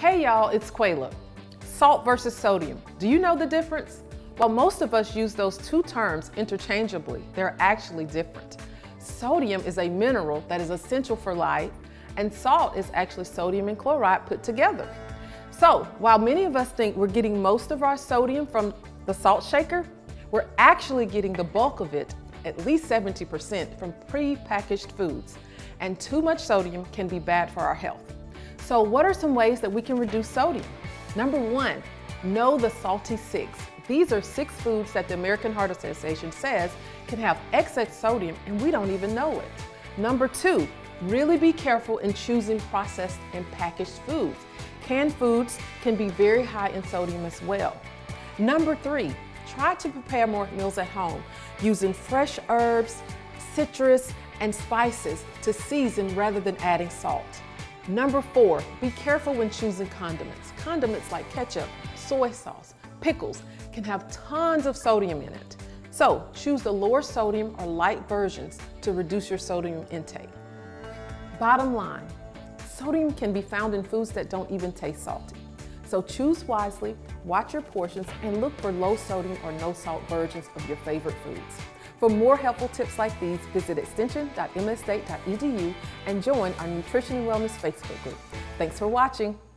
Hey y'all, it's Qula. Salt versus sodium. Do you know the difference? While most of us use those two terms interchangeably, they're actually different. Sodium is a mineral that is essential for life, and salt is actually sodium and chloride put together. So, while many of us think we're getting most of our sodium from the salt shaker, we're actually getting the bulk of it, at least 70%, from pre-packaged foods. And too much sodium can be bad for our health. So what are some ways that we can reduce sodium? Number one, know the salty 6. These are 6 foods that the American Heart Association says can have excess sodium and we don't even know it. Number 2, really be careful in choosing processed and packaged foods. Canned foods can be very high in sodium as well. Number 3, try to prepare more meals at home using fresh herbs, citrus, and spices to season rather than adding salt. Number 4, be careful when choosing condiments. Condiments like ketchup, soy sauce, pickles can have tons of sodium in it. So choose the lower sodium or light versions to reduce your sodium intake. Bottom line, sodium can be found in foods that don't even taste salty. So choose wisely, watch your portions, and look for low sodium or no salt versions of your favorite foods. For more helpful tips like these, visit extension.msstate.edu and join our Nutrition and Wellness Facebook group. Thanks for watching.